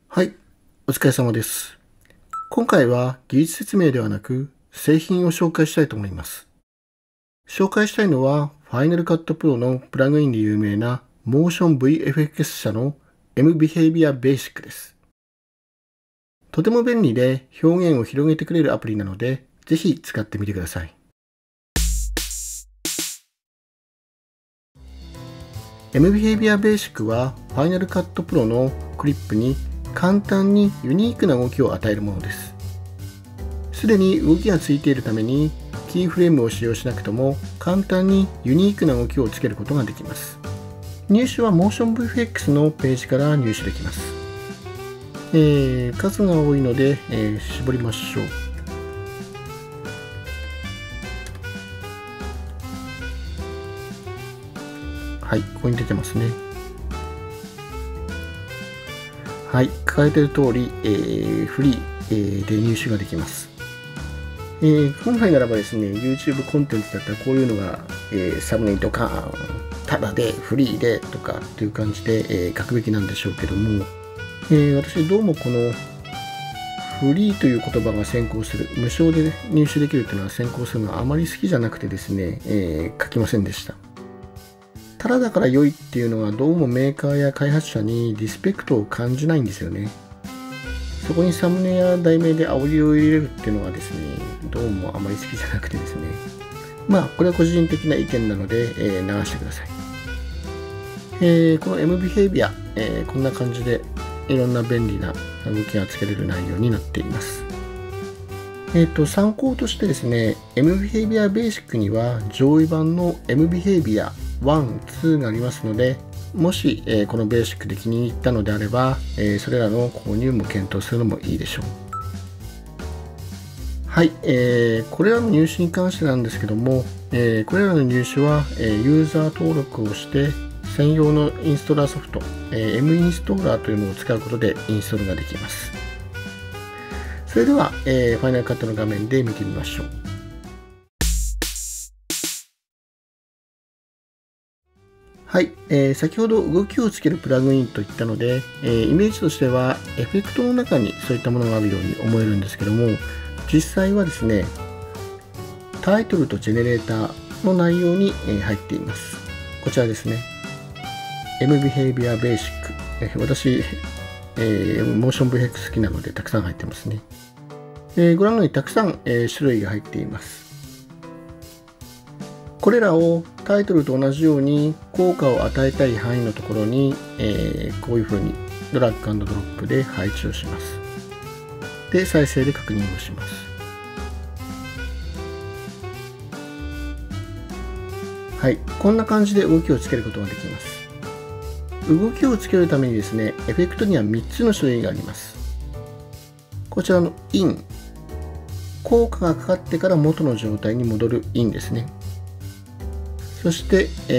はい、お疲れ様です。今回は技術説明ではなく製品を紹介したいと思います。紹介したいのは Final Cut Pro のプラグインで有名な Motion VFX 社の MBehavior Basic です。とても便利で表現を広げてくれるアプリなので、ぜひ使ってみてください。MBehavior Basic は Final Cut Pro のクリップに簡単にユニークな動きを与えるものです。すでに動きがついているためにキーフレームを使用しなくても簡単にユニークな動きをつけることができます。入手は Motion VFX のページから入手できます。数が多いので、絞りましょう。はい、ここに出てますね。はい、書かれている通り、フリー、で入手ができます。本来ならばですね、YouTube コンテンツだったらこういうのが、サムネイルとか、ただで、フリーでとかっていう感じで、書くべきなんでしょうけども、私どうもこのフリーという言葉が先行する、無償で入手できるというのは先行するのはあまり好きじゃなくてですね、書きませんでした。ただだから良いっていうのはどうもメーカーや開発者にリスペクトを感じないんですよね。そこにサムネや題名で煽りを入れるっていうのはですね、どうもあまり好きじゃなくてですね。まあ、これは個人的な意見なので、流してください。この MBehavior、こんな感じでいろんな便利な動きがつけれる内容になっています。参考としてですね、MBehavior Basic には上位版の MBehavior 1、2がありますので、もし、このベーシックで気に入ったのであれば、それらの購入も検討するのもいいでしょう。はい、これらの入手に関してなんですけども、これらの入手は、ユーザー登録をして専用のインストーラーソフト、M インストーラーというのを使うことでインストールができます。それでは、ファイナルカットの画面で見てみましょう。はい、先ほど動きをつけるプラグインと言ったので、イメージとしてはエフェクトの中にそういったものがあるように思えるんですけども、実際はですね、タイトルとジェネレーターの内容に入っています。こちらですね。MBehavior Basic。私、Motion VFX 好きなのでたくさん入ってますね。ご覧のようにたくさん、種類が入っています。これらをタイトルと同じように効果を与えたい範囲のところに、こういうふうにドラッグ&ドロップで配置をします。で、再生で確認をします。はい、こんな感じで動きをつけることができます。動きをつけるためにですね、エフェクトには3つの種類があります。こちらのイン、効果がかかってから元の状態に戻るインですね。そして、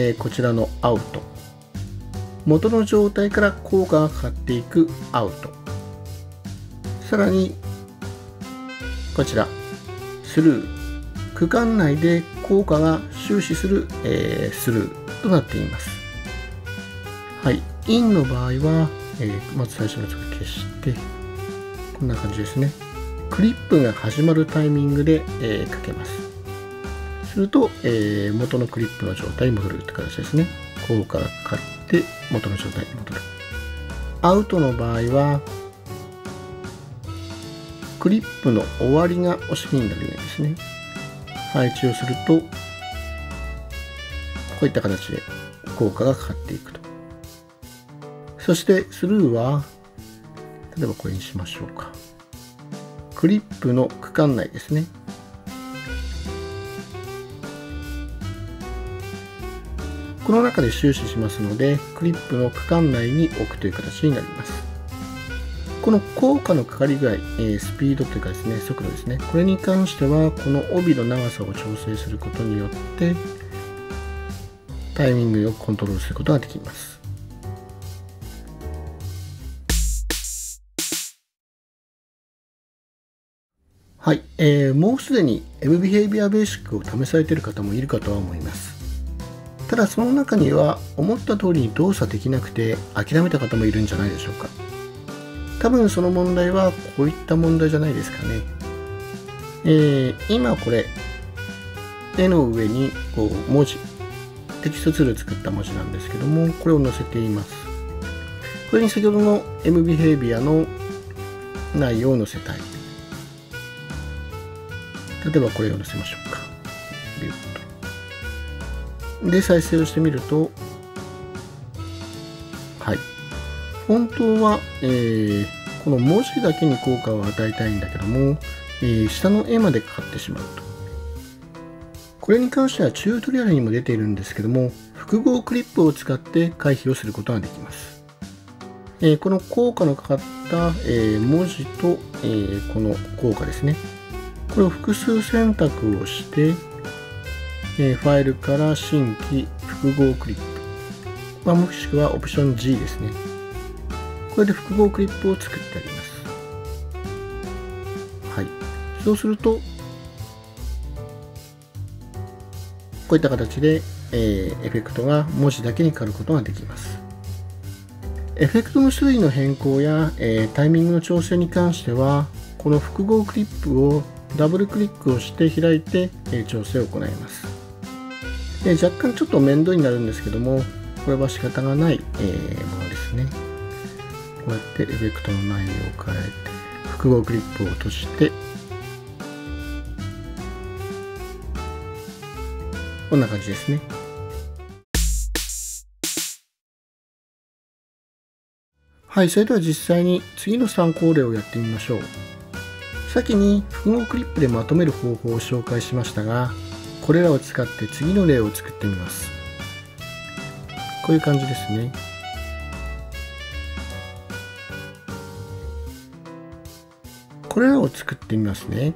こちらのアウト。元の状態から効果がかかっていくアウト。さらに、こちら、スルー。区間内で効果が終始する、スルーとなっています。はい。インの場合は、まず最初のやつを消して、こんな感じですね。クリップが始まるタイミングで、かけます。すると、元のクリップの状態に戻るって形ですね。効果がかかって元の状態に戻る。アウトの場合は、クリップの終わりがお尻になるようにですね。配置をすると、こういった形で効果がかかっていくと。そしてスルーは、例えばこれにしましょうか。クリップの区間内ですね。この中で終始しますので、クリップの区間内に置くという形になります。この効果のかかり具合、スピードというかですね、速度ですね。これに関しては、この帯の長さを調整することによって、タイミングをコントロールすることができます。はい、もうすでに MBehavior Basic を試されている方もいるかとは思います。ただその中には思った通りに動作できなくて諦めた方もいるんじゃないでしょうか。 多分その問題はこういった問題じゃないですかね。今これ、絵の上にこう文字、テキストツールで作った文字なんですけども、これを載せています。これに先ほどの MBehavior の内容を載せたい。例えばこれを載せましょうか。で、再生をしてみると、はい。本当は、この文字だけに効果を与えたいんだけども、下の絵までかかってしまうと。これに関してはチュートリアルにも出ているんですけども、複合クリップを使って回避をすることができます。この効果のかかった、文字と、この効果ですね。これを複数選択をして、ファイルから新規複合クリップ、もしくはオプション G ですね。これで複合クリップを作ってあります。はい。そうすると、こういった形で、エフェクトが文字だけに変わることができます。エフェクトの種類の変更や、タイミングの調整に関しては、この複合クリップをダブルクリックをして開いて、調整を行います。若干ちょっと面倒になるんですけども、これは仕方がない、ものですね。こうやってエフェクトの内容を変えて、複合クリップを落として、こんな感じですね。はい、それでは実際に次の参考例をやってみましょう。先に複合クリップでまとめる方法を紹介しましたが、これらを使って次の例を作ってみます。こういう感じですね。これらを作ってみますね。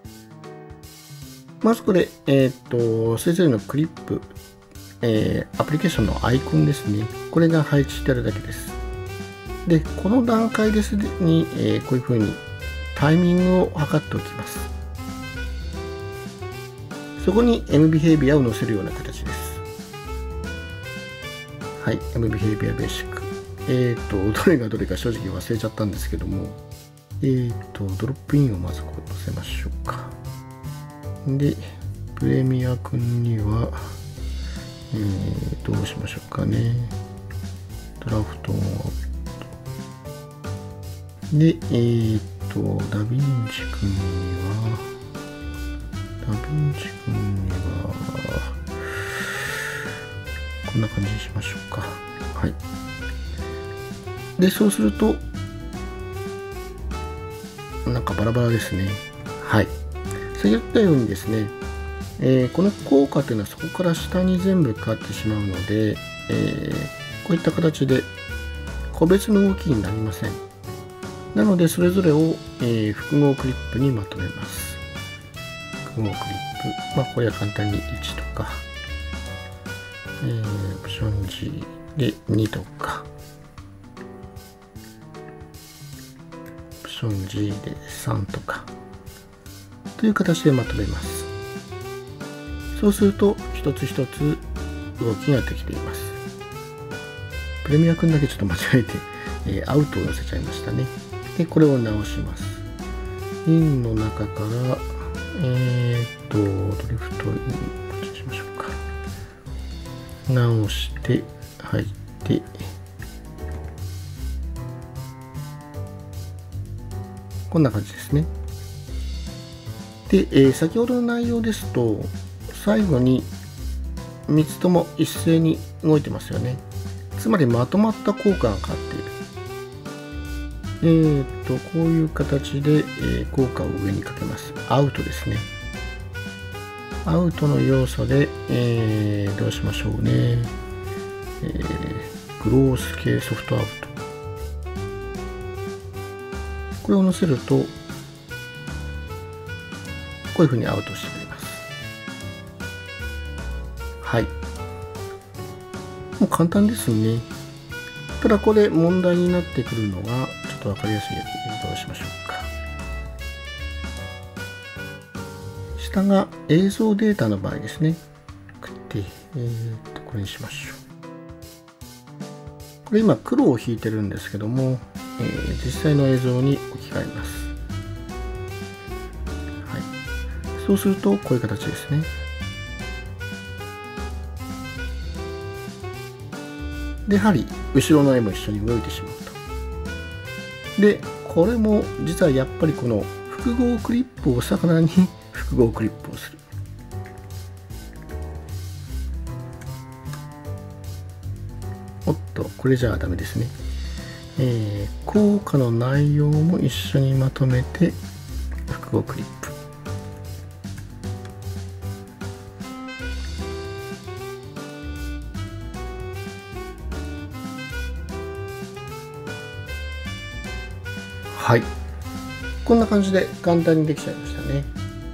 まずこれ、それぞれのクリップ、アプリケーションのアイコンですね。これが配置してあるだけです。で、この段階ですでに、こういうふうにタイミングを測っておきます。そこに MBehavior を載せるような形です。はい、MBehavior Basic。どれがどれか正直忘れちゃったんですけども、ドロップインをまずこう載せましょうか。で、プレミア君には、どうしましょうかね。ドラフトで、ダヴィンチ君には、こんな感じにしましょうか。はい。で、そうすると、なんかバラバラですね。はい。先ほど言ったようにですね、この効果というのはそこから下に全部かかってしまうので、こういった形で個別の動きになりません。なので、それぞれを、複合クリップにまとめます。複合クリップ。これは簡単に1とか、オプション G で2とか、オプション G で3とか、という形でまとめます。そうすると、一つ一つ動きができています。プレミア君だけちょっと間違えて、アウトを載せちゃいましたね。で、これを直します。インの中から、ドリフトイン、こっちにしましょうか。直して、入って、こんな感じですね。で、先ほどの内容ですと、最後に3つとも一斉に動いてますよね。つまりまとまった効果がかかっている。こういう形で、効果を上にかけます。アウトですね。アウトの要素で、どうしましょうね。グロース系ソフトアウト。これを載せると、こういうふうにアウトしてくれます。はい。もう簡単ですね。ただこれ問題になってくるのが、ちょっとわかりやすいやつでどうしましょうか。下が映像データの場合ですね。で、これにしましょう。これ今黒を引いてるんですけども、 実際の映像に置き換えます。はい、そうするとこういう形ですね。でやはり後ろの絵も一緒に動いてしまうと。でこれも実はやっぱりこの複合クリップを魚に複合クリップをする。おっとこれじゃあダメですね。効果の内容も一緒にまとめて複合クリップ。はい、こんな感じで簡単にできちゃいましたね。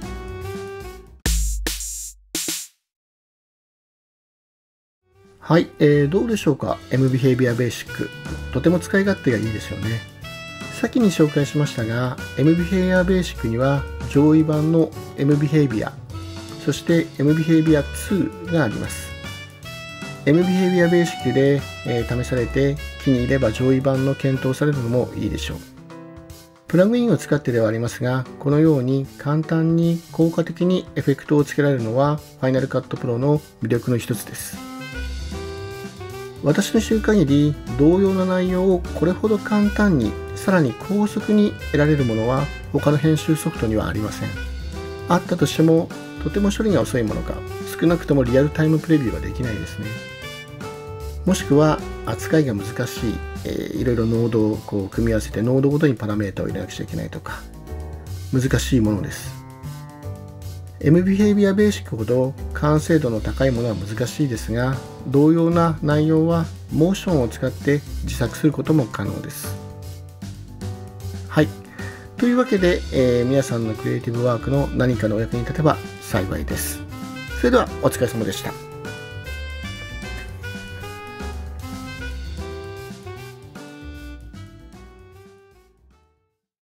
はい、どうでしょうか。 MBehavior Basic とても使い勝手がいいですよね。先に紹介しましたが MBehavior Basic には上位版の MBehavior そして MBehavior 2があります。 MBehavior Basic で、試されて気に入れば上位版の検討されるのもいいでしょう。プラグインを使ってではありますが、このように簡単に効果的にエフェクトをつけられるのは Final Cut Pro の魅力の一つです。私の知る限り、同様な内容をこれほど簡単に、さらに高速に得られるものは他の編集ソフトにはありません。あったとしても、とても処理が遅いものか、少なくともリアルタイムプレビューはできないですね。もしくは扱いが難しい、いろいろノードをこう組み合わせてノードごとにパラメータを入れなくちゃいけないとか難しいものです。MBehavior Basic ほど完成度の高いものは難しいですが、同様な内容はモーションを使って自作することも可能です。はい。というわけで、皆さんのクリエイティブワークの何かのお役に立てば幸いです。それではお疲れ様でした。